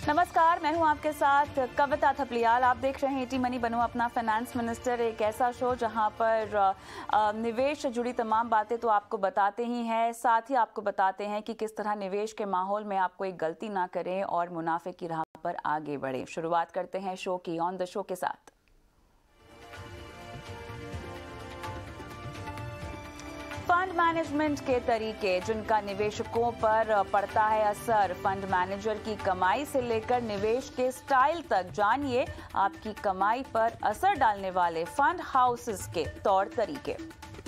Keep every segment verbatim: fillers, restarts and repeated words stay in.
नमस्कार, मैं हूं आपके साथ कविता थपलियाल। आप देख रहे हैं एटी मनी बनूं अपना फाइनेंस मिनिस्टर, एक ऐसा शो जहां पर निवेश से जुड़ी तमाम बातें तो आपको बताते ही हैं, साथ ही आपको बताते हैं कि किस तरह निवेश के माहौल में आप कोई गलती ना करें और मुनाफे की राह पर आगे बढ़ें। शुरुआत करते हैं शो की ऑन द शो के साथ। फंड मैनेजमेंट के तरीके जिनका निवेशकों पर पड़ता है असर, फंड मैनेजर की कमाई से लेकर निवेश के स्टाइल तक जानिए आपकी कमाई पर असर डालने वाले फंड हाउसेस के तौर तरीके।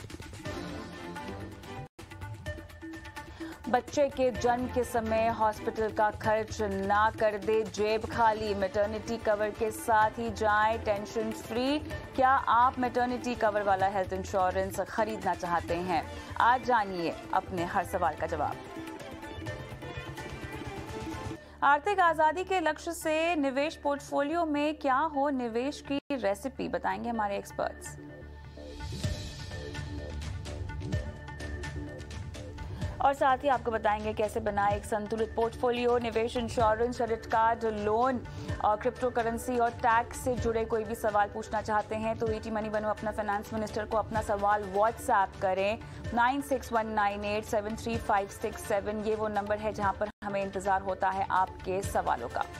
बच्चे के जन्म के समय हॉस्पिटल का खर्च ना कर दे जेब खाली, मैटरनिटी कवर के साथ ही जाएं टेंशन फ्री। क्या आप मैटरनिटी कवर वाला हेल्थ इंश्योरेंस खरीदना चाहते हैं? आज जानिए अपने हर सवाल का जवाब। आर्थिक आजादी के लक्ष्य से निवेश पोर्टफोलियो में क्या हो निवेश की रेसिपी, बताएंगे हमारे एक्सपर्ट्स। और साथ ही आपको बताएंगे कैसे बनाए एक संतुलित पोर्टफोलियो। निवेश, इंश्योरेंस, क्रेडिट कार्ड, लोन और क्रिप्टो करेंसी और टैक्स से जुड़े कोई भी सवाल पूछना चाहते हैं तो एटी मनी बनो अपना फाइनेंस मिनिस्टर को अपना सवाल व्हाट्सएप करें nine six one nine eight seven three five six seven. ये वो नंबर है जहां पर हमें इंतजार होता है आपके सवालों का।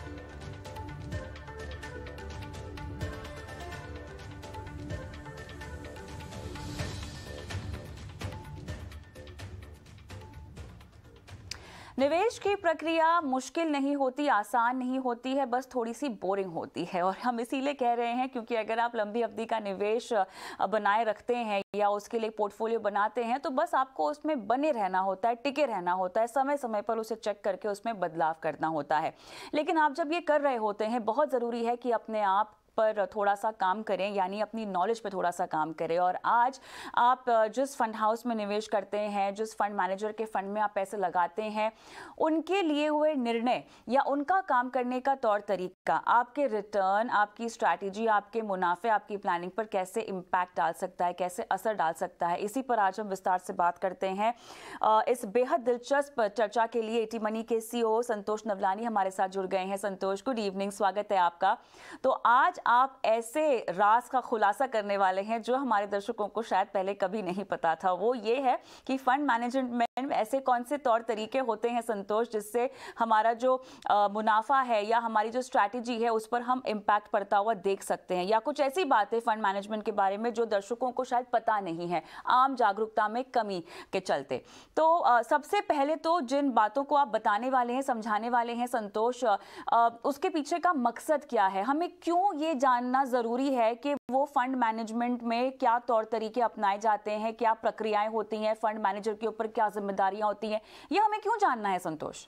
निवेश की प्रक्रिया मुश्किल नहीं होती, आसान नहीं होती है, बस थोड़ी सी बोरिंग होती है। और हम इसीलिए कह रहे हैं क्योंकि अगर आप लंबी अवधि का निवेश बनाए रखते हैं या उसके लिए पोर्टफोलियो बनाते हैं तो बस आपको उसमें बने रहना होता है, टिके रहना होता है, समय समय पर उसे चेक करके उसमें बदलाव करना होता है। लेकिन आप जब ये कर रहे होते हैं, बहुत ज़रूरी है कि अपने आप पर थोड़ा सा काम करें, यानी अपनी नॉलेज पे थोड़ा सा काम करें। और आज आप जिस फंड हाउस में निवेश करते हैं, जिस फंड मैनेजर के फंड में आप पैसे लगाते हैं, उनके लिए हुए निर्णय या उनका काम करने का तौर तरीका आपके रिटर्न, आपकी स्ट्रैटेजी, आपके मुनाफे, आपकी प्लानिंग पर कैसे इम्पैक्ट डाल सकता है, कैसे असर डाल सकता है। इसी पर आज हम विस्तार से बात करते हैं। इस बेहद दिलचस्प चर्चा के लिए एटी मनी के सीईओ संतोष नवलानी हमारे साथ जुड़ गए हैं। संतोष, गुड इवनिंग, स्वागत है आपका। तो आज आप ऐसे राज का खुलासा करने वाले हैं जो हमारे दर्शकों को शायद पहले कभी नहीं पता था। वो ये है कि फंड मैनेजमेंट में ऐसे कौन से तौर तरीके होते हैं संतोष जिससे हमारा जो आ, मुनाफा है या हमारी जो स्ट्रैटेजी है उस पर हम इम्पैक्ट पड़ता हुआ देख सकते हैं, या कुछ ऐसी बातें फंड मैनेजमेंट के बारे में जो दर्शकों को शायद पता नहीं है, आम जागरूकता में कमी के चलते। तो आ, सबसे पहले तो जिन बातों को आप बताने वाले हैं, समझाने वाले हैं संतोष, आ, उसके पीछे का मकसद क्या है? हमें क्यों ये जानना जरूरी है कि वो फंड मैनेजमेंट में क्या तौर तरीके अपनाए जाते हैं, क्या प्रक्रियाएं होती हैं, फंड मैनेजर के ऊपर क्या जिम्मेदारियां होती हैं, ये हमें क्यों जानना है संतोष?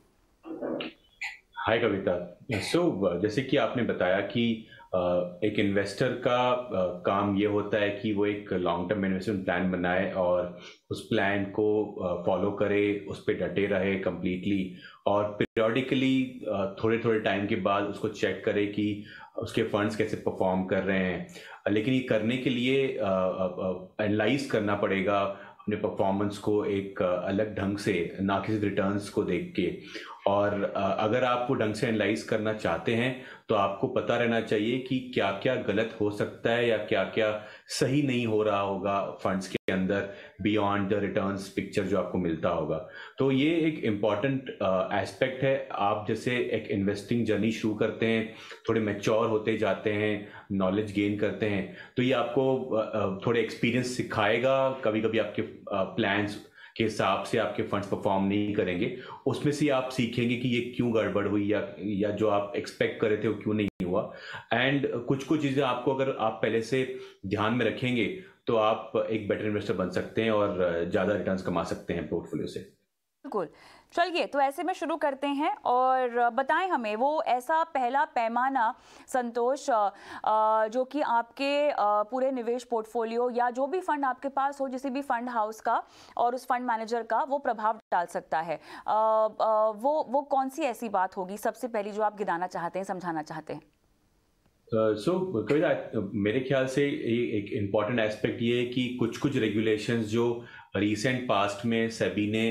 हाय कविता। सो so, जैसे कि आपने बताया कि एक इन्वेस्टर का काम ये होता है कि वो एक लॉन्ग टर्म इन्वेस्टमेंट प्लान बनाए और उस प्लान को फॉलो करे, उस पर डटे रहे कंप्लीटली, और पीरियोडिकली थोड़े थोड़े टाइम के बाद उसको चेक करे कि उसके फंड्स कैसे परफॉर्म कर रहे हैं। लेकिन ये करने के लिए एनालाइज करना पड़ेगा अपने परफॉर्मेंस को एक अलग ढंग से, ना कि रिटर्न्स को देख के। और अगर आप वो ढंग से एनालाइज करना चाहते हैं तो आपको पता रहना चाहिए कि क्या क्या गलत हो सकता है या क्या क्या सही नहीं हो रहा होगा फंड्स के अंदर, बियॉन्ड द रिटर्न्स पिक्चर जो आपको मिलता होगा। तो ये एक इम्पॉर्टेंट एस्पेक्ट है। आप जैसे एक इन्वेस्टिंग जर्नी शुरू करते हैं, थोड़े मैच्योर होते जाते हैं, नॉलेज गेन करते हैं, तो ये आपको थोड़े एक्सपीरियंस सिखाएगा। कभी कभी आपके प्लान्स के हिसाब से आपके फंड्स परफॉर्म नहीं करेंगे, उसमें से आप सीखेंगे कि ये क्यों गड़बड़ हुई या या जो आप एक्सपेक्ट कर रहे थे वो क्यों नहीं हुआ। एंड कुछ कुछ चीज़ें आपको अगर आप पहले से ध्यान में रखेंगे तो आप एक बेटर इन्वेस्टर बन सकते हैं और ज़्यादा रिटर्न्स कमा सकते हैं पोर्टफोलियो से। बिल्कुल, चलिए तो ऐसे में शुरू करते हैं और बताएं हमें वो ऐसा पहला पैमाना संतोष जो कि आपके पूरे निवेश पोर्टफोलियो या जो भी फंड आपके पास हो, किसी भी फंड हाउस का और उस फंड मैनेजर का, वो प्रभाव डाल सकता है। वो वो कौन सी ऐसी बात होगी सबसे पहली जो आप गिनाना चाहते हैं, समझाना चाहते हैं? सो uh, कविता, so, मेरे ख्याल से एक इम्पॉर्टेंट एस्पेक्ट ये है कि कुछ कुछ रेगुलेशंस जो रिसेंट पास्ट में सेबी ने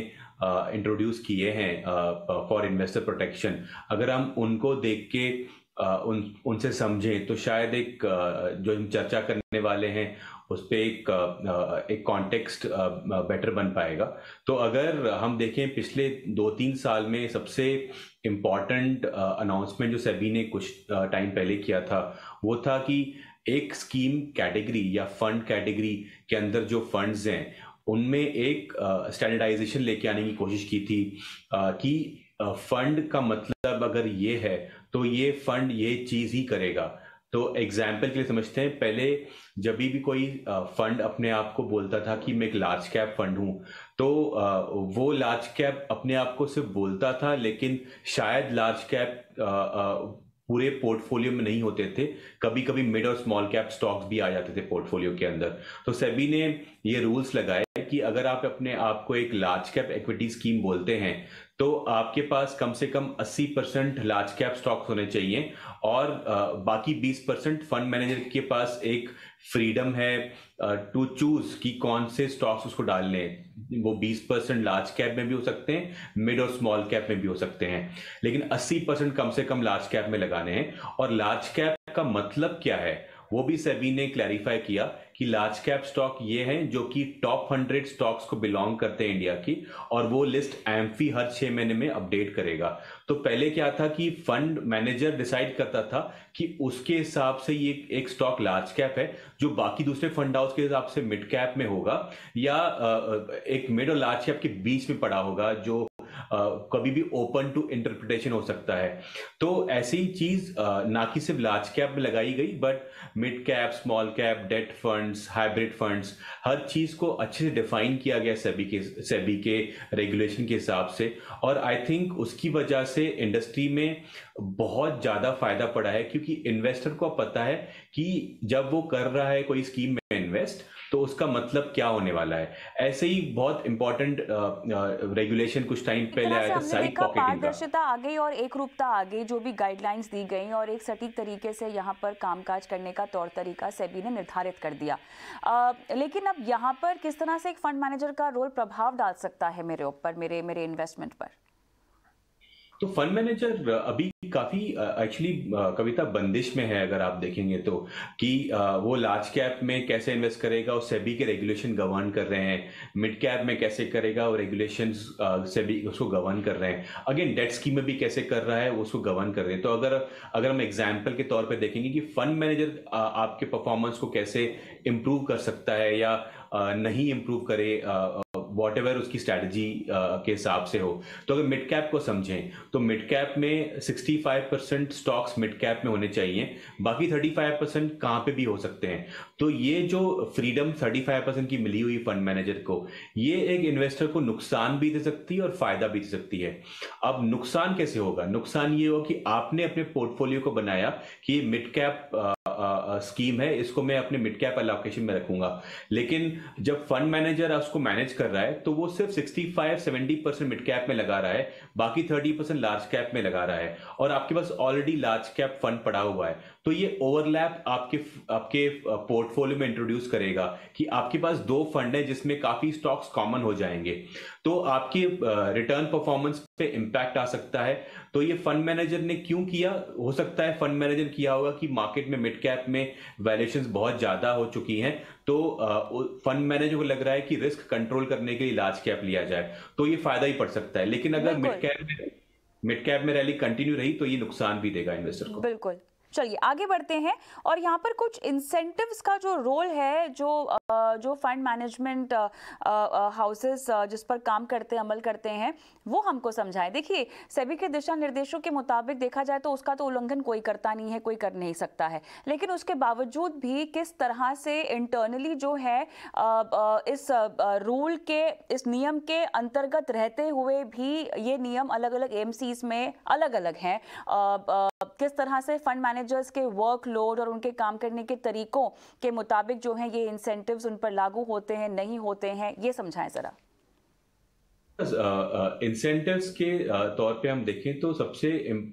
इंट्रोड्यूस किए हैं फॉर इन्वेस्टर प्रोटेक्शन, अगर हम उनको देख के uh, उन उनसे समझें तो शायद एक uh, जो हम चर्चा करने वाले हैं उस पर एक uh, एक कॉन्टेक्स्ट बेटर बन पाएगा। तो अगर हम देखें पिछले दो तीन साल में सबसे इम्पॉर्टेंट अनाउंसमेंट जो सेबी ने कुछ टाइम पहले किया था वो था कि एक स्कीम कैटेगरी या फंड कैटेगरी के अंदर जो फंड्स हैं उनमें एक स्टैंडर्डाइजेशन uh, लेके आने की कोशिश की थी uh, कि फंड uh, का मतलब अगर ये है तो ये फंड ये चीज ही करेगा। तो एग्जाम्पल के लिए समझते हैं, पहले जब भी कोई फंड अपने आप को बोलता था कि मैं एक लार्ज कैप फंड हूं तो uh, वो लार्ज कैप अपने आप को सिर्फ बोलता था, लेकिन शायद लार्ज कैप पूरे पोर्टफोलियो में नहीं होते थे, कभी कभी मिड और स्मॉल कैप स्टॉक्स भी आ जाते थे पोर्टफोलियो के अंदर। तो सेबी ने ये रूल्स लगाए कि अगर आप अपने आप को एक लार्ज कैप इक्विटी स्कीम बोलते हैं तो आपके पास कम से कम अस्सी परसेंट लार्ज कैप स्टॉक्स होने चाहिए और uh, बाकी बीस परसेंट फंड मैनेजर के पास एक फ्रीडम है टू चूज कि कौन से स्टॉक्स उसको डालने हैं। वो बीस परसेंट लार्ज कैप में भी हो सकते हैं, मिड और स्मॉल कैप में भी हो सकते हैं, लेकिन अस्सी परसेंट कम से कम लार्ज कैप में लगाने हैं। और लार्ज कैप का मतलब क्या है वो भी सेबी ने क्लैरिफाई किया कि लार्ज कैप स्टॉक ये हैं जो कि टॉप हंड्रेड स्टॉक्स को बिलोंग करते हैं इंडिया की, और वो लिस्ट एम्फी हर छह महीने में अपडेट करेगा। तो पहले क्या था कि फंड मैनेजर डिसाइड करता था कि उसके हिसाब से ये एक स्टॉक लार्ज कैप है, जो बाकी दूसरे फंड हाउस के हिसाब से मिड कैप में होगा या एक मिड और लार्ज कैप के बीच में पड़ा होगा, जो Uh, कभी भी ओपन टू इंटरप्रिटेशन हो सकता है। तो ऐसी चीज uh, ना कि सिर्फ लार्ज कैप में लगाई गई, but mid cap, small cap, debt funds, hybrid funds, हर चीज को अच्छे से डिफाइन किया गया सेबी के सेबी के रेगुलेशन के हिसाब से। और आई थिंक उसकी वजह से इंडस्ट्री में बहुत ज्यादा फायदा पड़ा है, क्योंकि इन्वेस्टर को पता है कि जब वो कर रहा है कोई स्कीम में इन्वेस्ट तो उसका मतलब क्या होने वाला है। ऐसे ही बहुत इंपॉर्टेंट रेगुलेशन कुछ टाइम पहले आया था साइड पॉकेटिंग का। पारदर्शिता आ गई और एक रूपता आ गई, जो भी गाइडलाइंस दी गई और एक सटीक तरीके से यहाँ पर कामकाज करने का तौर तरीका सेबी ने निर्धारित कर दिया। आ, लेकिन अब यहाँ पर किस तरह से एक फंड मैनेजर का रोल प्रभाव डाल सकता है मेरे ऊपर, मेरे मेरे इन्वेस्टमेंट पर? तो फंड मैनेजर अभी काफी एक्चुअली कविता बंदिश में है, अगर आप देखेंगे तो, कि वो लार्ज कैप में कैसे इन्वेस्ट करेगा और सेबी के रेगुलेशन गवर्न कर रहे हैं, मिड कैप में कैसे करेगा और रेगुलेशंस सेबी उसको गवर्न कर रहे हैं, अगेन डेट स्कीम में भी कैसे कर रहा है उसको गवर्न कर रहे हैं। तो अगर अगर हम एग्जाम्पल के तौर पर देखेंगे कि फंड मैनेजर आपके परफॉर्मेंस को कैसे इंप्रूव कर सकता है या नहीं इंप्रूव करे, वॉट एवर उसकी स्ट्रैटेजी के हिसाब से हो। तो अगर मिड कैप को समझें तो मिड कैप में पैंसठ परसेंट स्टॉक्स मिड कैप में होने चाहिए, बाकी पैंतीस परसेंट कहां पे भी हो सकते हैं। तो ये जो फ्रीडम पैंतीस परसेंट की मिली हुई फंड मैनेजर को, ये एक इन्वेस्टर को नुकसान भी दे सकती है और फायदा भी दे सकती है। अब नुकसान कैसे होगा? नुकसान ये होगा कि आपने अपने पोर्टफोलियो को बनाया कि मिड कैप स्कीम है, इसको मैं अपने मिड कैप एलोकेशन में रखूंगा, लेकिन जब फंड मैनेजर उसको मैनेज कर रहा है तो वो सिर्फ पैंसठ सत्तर परसेंट मिड कैप में लगा रहा है, बाकी तीस परसेंट लार्ज कैप में लगा रहा है, और आपके पास ऑलरेडी लार्ज कैप फंड पड़ा हुआ है। तो ये ओवरलैप आपके आपके पोर्टफोलियो में इंट्रोड्यूस करेगा कि आपके पास दो फंड है जिसमें काफी स्टॉक्स कॉमन हो जाएंगे, तो आपके रिटर्न परफॉर्मेंस पे इंपैक्ट आ सकता है। तो ये फंड मैनेजर ने क्यों किया? हो सकता है फंड मैनेजर किया होगा कि मार्केट में मिड कैप में वैल्यूएशंस बहुत ज्यादा हो चुकी हैं, तो फंड मैनेजर को लग रहा है कि रिस्क कंट्रोल करने के लिए लार्ज कैप लिया जाए, तो ये फायदा ही पड़ सकता है। लेकिन अगर मिड कैप में मिड कैप में रैली कंटिन्यू रही तो ये नुकसान भी देगा इन्वेस्टर को। बिल्कुल। चलिए आगे बढ़ते हैं, और यहाँ पर कुछ इंसेंटिव्स का जो रोल है, जो जो फंड मैनेजमेंट हाउसेस जिस पर काम करते अमल करते हैं, वो हमको समझाएं। देखिए, सेबी के दिशा निर्देशों के मुताबिक देखा जाए तो उसका तो उल्लंघन कोई करता नहीं है, कोई कर नहीं सकता है, लेकिन उसके बावजूद भी किस तरह से इंटरनली जो है इस रूल के, इस नियम के अंतर्गत रहते हुए भी ये नियम अलग अलग एमसीज में अलग अलग हैं, किस तरह से फंड मैनेजर्स के वर्कलोड और उनके काम करने के तरीकों के मुताबिक जो है ये इंसेंटिव्स उन पर लागू होते हैं, नहीं होते हैं, ये समझाएं जरा। इंसेंटिव्स के तौर पे हम देखें तो सबसे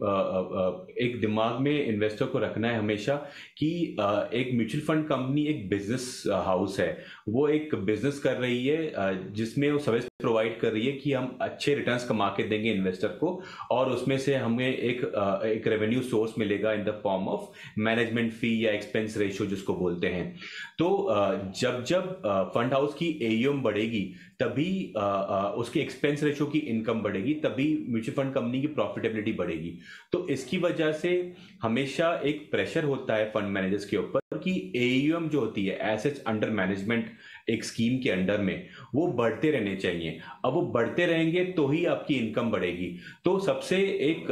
एक दिमाग में इन्वेस्टर को रखना है हमेशा कि एक म्यूचुअल फंड कंपनी एक बिजनेस हाउस है। वो एक बिजनेस कर रही है जिसमें वो सर्विस प्रोवाइड कर रही है कि हम अच्छे रिटर्न्स कमा के देंगे इन्वेस्टर को, और उसमें से हमें एक एक रेवेन्यू सोर्स मिलेगा in the form of management fee या एक्सपेंस रेशियो जिसको बोलते हैं। तो जब जब फंड हाउस की एयूएम बढ़ेगी तभी उसके एक्सपेंस रेशियो की इनकम बढ़ेगी, तभी म्यूचुअल फंड कंपनी की प्रॉफिटेबिलिटी बढ़ेगी। तो इसकी वजह से हमेशा एक प्रेशर होता है फंड मैनेजर्स के ऊपर कि एयूएम जो होती है, एसेट्स अंडर मैनेजमेंट, एक स्कीम के अंडर में वो बढ़ते रहने चाहिए। अब वो बढ़ते रहेंगे तो ही आपकी इनकम बढ़ेगी। तो सबसे एक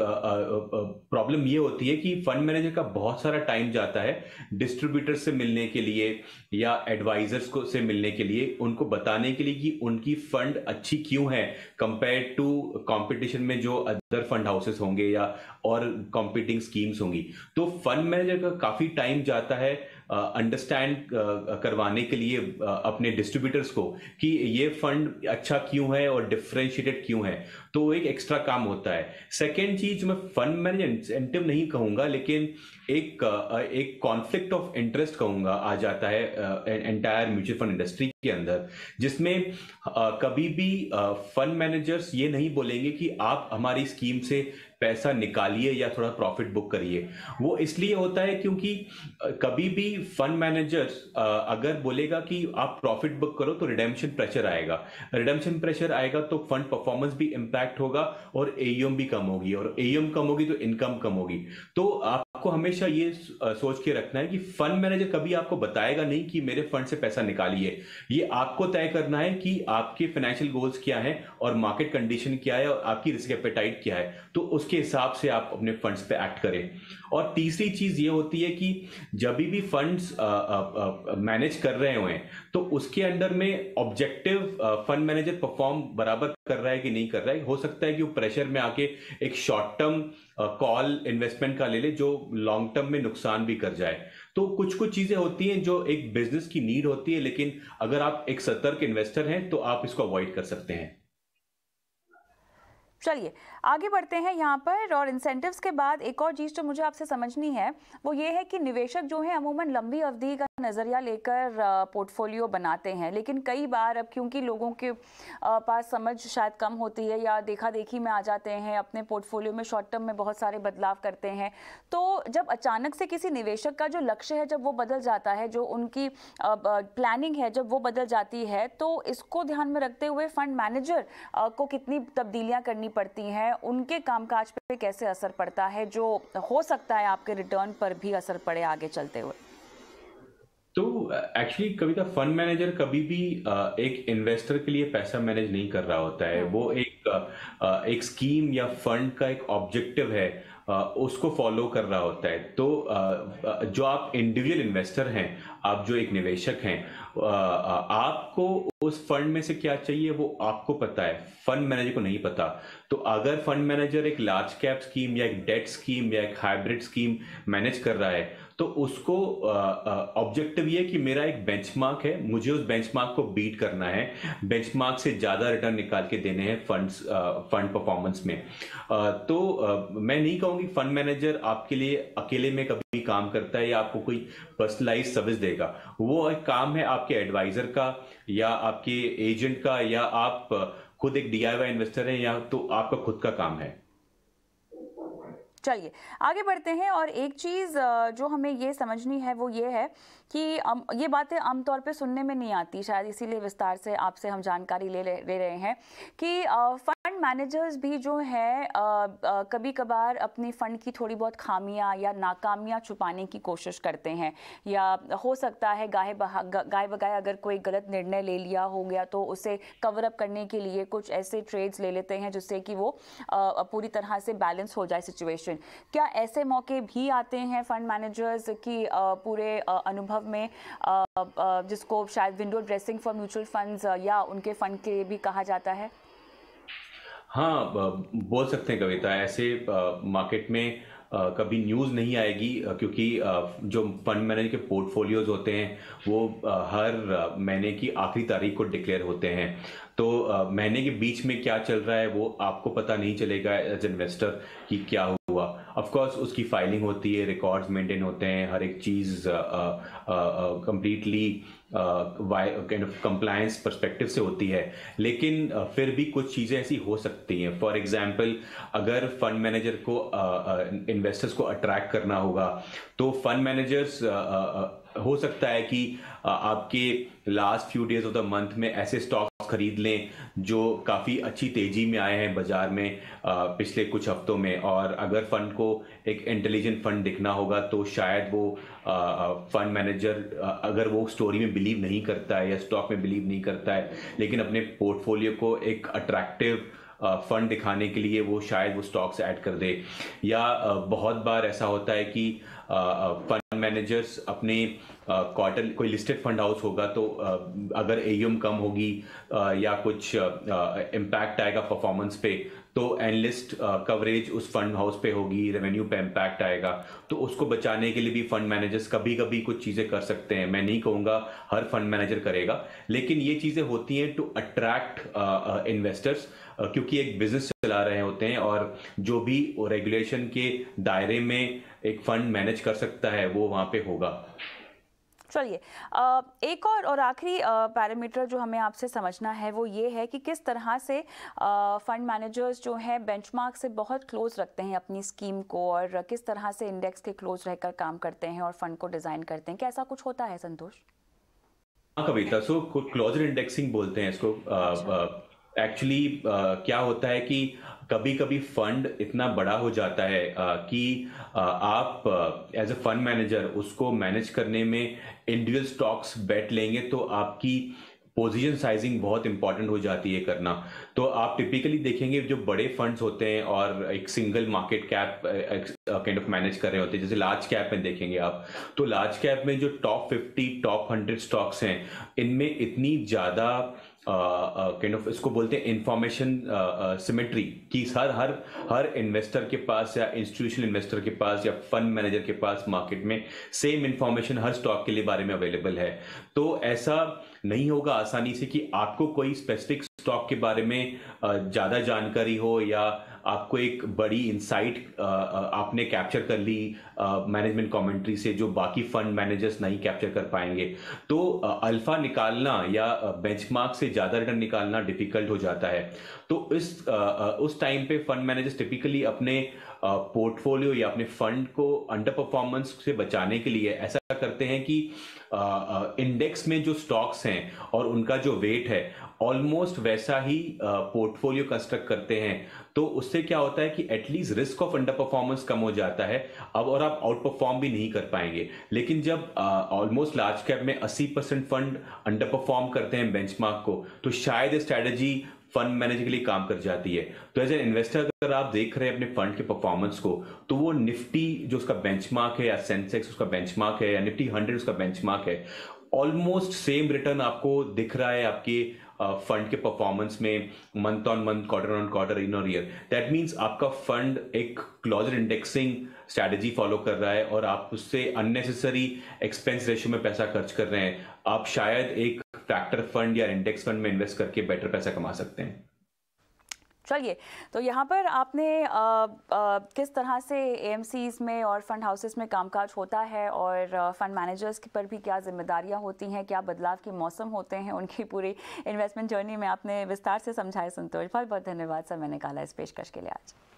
प्रॉब्लम ये होती है कि फंड मैनेजर का बहुत सारा टाइम जाता है डिस्ट्रीब्यूटर से मिलने के लिए या एडवाइजर्स को से मिलने के लिए, उनको बताने के लिए कि उनकी फंड अच्छी क्यों है कंपेयर टू कंपटीशन में जो अदर फंड हाउसेस होंगे या और कॉम्पिटिंग स्कीम्स होंगी। तो फंड मैनेजर का काफी टाइम जाता है अंडरस्टैंड uh, uh, करवाने के लिए uh, अपने डिस्ट्रीब्यूटर्स को कि ये फंड अच्छा क्यों है और डिफरेंशिएटेड क्यों है। तो एक एक्स्ट्रा काम होता है। सेकेंड चीज, मैं फंड मैनेजर इंसेंटिव नहीं कहूंगा लेकिन एक uh, एक कॉन्फ्लिक्ट ऑफ इंटरेस्ट कहूंगा आ जाता है एंटायर म्यूचुअल फंड इंडस्ट्री के अंदर, जिसमें uh, कभी भी फंड uh, मैनेजर्स ये नहीं बोलेंगे कि आप हमारी स्कीम से पैसा निकालिए या थोड़ा प्रॉफिट बुक करिए। वो इसलिए होता है क्योंकि कभी भी फंड मैनेजर्स अगर बोलेगा कि आप प्रॉफिट बुक करो तो रिडेम्पशन प्रेशर आएगा। रिडेम्पशन प्रेशर आएगा तो फंड परफॉर्मेंस भी इंपैक्ट होगा और एयूएम भी कम होगी, और एयूएम कम होगी तो इनकम कम होगी। तो आपको हमेशा ये सोच के रखना है कि फंड मैनेजर कभी आपको बताएगा नहीं कि मेरे फंड से पैसा निकालिए। ये आपको तय करना है कि आपके फाइनेंशियल गोल्स क्या है और मार्केट कंडीशन क्या है और आपकी रिस्क एपेटाइट क्या है, तो उसके हिसाब से आप अपने फंड्स पे एक्ट करें। और तीसरी चीज ये होती है कि जब भी फंड्स मैनेज कर रहे हुए तो उसके अंडर में ऑब्जेक्टिव फंड मैनेजर परफॉर्म बराबर कर रहा है कि नहीं कर रहा है। हो सकता है कि वो प्रेशर में आके एक शॉर्ट टर्म कॉल इन्वेस्टमेंट का ले ले जो लॉन्ग टर्म में नुकसान भी कर जाए। तो कुछ कुछ चीजें होती हैं जो एक बिजनेस की नीड होती है, लेकिन अगर आप एक सतर्क इन्वेस्टर हैं तो आप इसको अवॉइड कर सकते हैं। चलिए आगे बढ़ते हैं यहाँ पर। और इंसेंटिव्स के बाद एक और चीज़ जो मुझे आपसे समझनी है वो ये है कि निवेशक जो है अमूमन लंबी अवधि का नज़रिया लेकर पोर्टफोलियो बनाते हैं, लेकिन कई बार अब क्योंकि लोगों के पास समझ शायद कम होती है या देखा देखी में आ जाते हैं, अपने पोर्टफोलियो में शॉर्ट टर्म में बहुत सारे बदलाव करते हैं। तो जब अचानक से किसी निवेशक का जो लक्ष्य है जब वो बदल जाता है, जो उनकी प्लानिंग है जब वो बदल जाती है, तो इसको ध्यान में रखते हुए फंड मैनेजर को कितनी तब्दीलियाँ करनी पड़ती हैं, उनके कामकाज पे कैसे असर पड़ता है, जो हो सकता है आपके रिटर्न पर भी असर पड़े आगे चलते हुए? तो एक्चुअली कविता, फंड मैनेजर कभी भी एक इन्वेस्टर के लिए पैसा मैनेज नहीं कर रहा होता है। वो एक एक स्कीम या फंड का एक ऑब्जेक्टिव है, उसको फॉलो कर रहा होता है। तो जो आप इंडिविजुअल इन्वेस्टर हैं, आप जो एक निवेशक हैं, आपको उस फंड में से क्या चाहिए वो आपको पता है, फंड मैनेजर को नहीं पता। तो अगर फंड मैनेजर एक लार्ज कैप स्कीम या एक डेट स्कीम या एक हाइब्रिड स्कीम मैनेज कर रहा है तो उसको ऑब्जेक्टिव ये कि मेरा एक बेंचमार्क है, मुझे उस बेंचमार्क को बीट करना है, बेंचमार्क से ज्यादा रिटर्न निकाल के देने हैं फंड्स फंड परफॉर्मेंस में। आ, तो आ, मैं नहीं कहूंगी फंड मैनेजर आपके लिए अकेले में कभी काम करता है या आपको कोई पर्सनलाइज सर्विस देगा। वो एक काम है आपके एडवाइजर का या आपके एजेंट का, या आप खुद एक डीआईवाई इन्वेस्टर हैं या तो आपका खुद का काम है। चलिए आगे बढ़ते हैं। और एक चीज़ जो हमें ये समझनी है वो ये है कि ये बातें आमतौर पे सुनने में नहीं आती, शायद इसीलिए विस्तार से आपसे हम जानकारी ले ले रहे हैं कि फंड मैनेजर्स भी जो है कभी कभार अपनी फंड की थोड़ी बहुत खामियां या नाकामियां छुपाने की कोशिश करते हैं, या हो सकता है गाय गाय बगाए अगर कोई गलत निर्णय ले लिया हो गया तो उसे कवर अप करने के लिए कुछ ऐसे ट्रेड्स ले लेते हैं जिससे कि वो पूरी तरह से बैलेंस हो जाए सिचुएशन। क्या ऐसे मौके भी आते हैं फंड मैनेजर्स की पूरे अनुभव में, जिसको शायद window dressing for mutual funds या उनके फंड के भी कहा जाता है? हाँ, बोल सकते हैं कविता। ऐसे मार्केट में कभी न्यूज़ नहीं आएगी, क्योंकि जो फंड मैनेजर के पोर्टफोलियोज होते हैं वो हर महीने की आखिरी तारीख को डिक्लेयर होते हैं। तो महीने के बीच में क्या चल रहा है वो आपको पता नहीं चलेगा एज इन्वेस्टर कि क्या हुआ। ऑफ कोर्स उसकी फाइलिंग होती है, रिकॉर्ड्स मेंटेन होते हैं, हर एक चीज़ completely kind of compliance perspective से होती है। लेकिन uh, फिर भी कुछ चीज़ें ऐसी हो सकती हैं। फॉर एग्जांपल, अगर फंड मैनेजर को इन्वेस्टर्स uh, uh, को अट्रैक्ट करना होगा तो फंड मैनेजर्स uh, uh, हो सकता है कि uh, आपके last few days of the month में ऐसे स्टॉक्स खरीद लें जो काफ़ी अच्छी तेजी में आए हैं बाजार में uh, पिछले कुछ हफ्तों में। और अगर फंड को एक इंटेलिजेंट फंड दिखना होगा तो शायद वो फंड मैनेजर अगर वो स्टोरी में बिलीव नहीं करता है या स्टॉक में बिलीव नहीं करता है, लेकिन अपने पोर्टफोलियो को एक अट्रैक्टिव फंड दिखाने के लिए वो शायद वो स्टॉक्स ऐड कर दे। या बहुत बार ऐसा होता है कि फंड मैनेजर्स अपने क्वार्टर कोई लिस्टेड फंड हाउस होगा तो अगर एयूएम कम होगी या कुछ इम्पैक्ट आएगा परफॉर्मेंस पे तो एनालिस्ट कवरेज उस फंड हाउस पे होगी, रेवेन्यू पे इम्पैक्ट आएगा। तो उसको बचाने के लिए भी फंड मैनेजर्स कभी कभी कुछ चीज़ें कर सकते हैं। मैं नहीं कहूँगा हर फंड मैनेजर करेगा, लेकिन ये चीज़ें होती हैं टू अट्रैक्ट इन्वेस्टर्स, क्योंकि एक बिजनेस चला रहे होते हैं और जो भी रेगुलेशन के दायरे में एक फंड मैनेज कर सकता है वो वहाँ पे होगा। चलिए, एक और और आखिरी पैरामीटर जो हमें आपसे समझना है वो ये है कि किस तरह से फंड मैनेजर्स जो है बेंचमार्क से बहुत क्लोज रखते हैं अपनी स्कीम को, और किस तरह से इंडेक्स के क्लोज रहकर काम करते हैं और फंड को डिज़ाइन करते हैं। क्या ऐसा कुछ होता है संतोष? हाँ कविता, सो क्लोजर इंडेक्सिंग बोलते हैं इसको। एक्चुअली uh, uh, क्या होता है कि कभी कभी फंड इतना बड़ा हो जाता है uh, कि uh, आप एज अ फंड मैनेजर उसको मैनेज करने में इंडिविजुअल स्टॉक्स बेट लेंगे तो आपकी पोजीशन साइजिंग बहुत इंपॉर्टेंट हो जाती है करना। तो आप टिपिकली देखेंगे जो बड़े फंड्स होते हैं और एक single market cap kind of manage कर रहे होते हैं, जैसे लार्ज कैप में देखेंगे आप, तो लार्ज कैप में जो top fifty top hundred stocks हैं इनमें इतनी ज़्यादा काइंड ऑफ इसको बोलते हैं इंफॉर्मेशन सिमेट्री कि हर हर हर इन्वेस्टर के पास या इंस्टीट्यूशनल इन्वेस्टर के पास या फंड मैनेजर के पास मार्केट में सेम इंफॉर्मेशन हर स्टॉक के लिए बारे में अवेलेबल है। तो ऐसा नहीं होगा आसानी से कि आपको कोई स्पेसिफिक स्टॉक के बारे में ज़्यादा जानकारी हो या आपको एक बड़ी इंसाइट आपने कैप्चर कर ली मैनेजमेंट कमेंट्री से जो बाकी फंड मैनेजर्स नहीं कैप्चर कर पाएंगे। तो अल्फा निकालना या बेंचमार्क से ज़्यादा रिटर्न निकालना डिफिकल्ट हो जाता है। तो इस उस टाइम पे फंड मैनेजर्स टिपिकली अपने पोर्टफोलियो या अपने फंड को अंडर परफॉर्मेंस से बचाने के लिए ऐसा करते हैं कि इंडेक्स में जो स्टॉक्स हैं और उनका जो वेट है ऑलमोस्ट वैसा ही पोर्टफोलियो कंस्ट्रक्ट करते हैं। तो उससे क्या होता है कि at least risk of under performance कम हो जाता है अब, और आप आउट परफॉर्म भी नहीं कर पाएंगे। लेकिन जब ऑलमोस्ट लार्ज कैप में अस्सी परसेंट फंड अंडर परफॉर्म करते हैं बेंचमार्क को, तो शायद स्ट्रैटेजी फंड मैनेजर के लिए काम कर जाती है। तो एज ए इन्वेस्टर अगर आप देख रहे हैं अपने फंड के परफॉर्मेंस को, तो वो निफ्टी जो उसका बेंचमार्क है या सेंसेक्स उसका बेंचमार्क है या निफ्टी हंड्रेड उसका बेंचमार्क है, ऑलमोस्ट सेम रिटर्न आपको दिख रहा है आपके फंड uh, के परफॉर्मेंस में month on month, quarter on quarter, in और ईयर। दैट मीन्स आपका फंड एक क्लोजर इंडेक्सिंग स्ट्रैटेजी फॉलो कर रहा है और आप उससे अननेसेसरी एक्सपेंस रेशियो में पैसा खर्च कर रहे हैं। आप शायद एक फैक्टर फंड या इंडेक्स फंड में इन्वेस्ट करके बेटर पैसा कमा सकते हैं। चलिए, तो यहाँ पर आपने आ, आ, किस तरह से एएमसीज में और फंड हाउसेस में कामकाज होता है और फंड मैनेजर्स पर भी क्या जिम्मेदारियाँ होती हैं, क्या बदलाव के मौसम होते हैं, उनकी पूरी इन्वेस्टमेंट जर्नी में आपने विस्तार से समझाया संतोष। बहुत बहुत धन्यवाद सर, मैंने कहा इस पेशकश के लिए आज।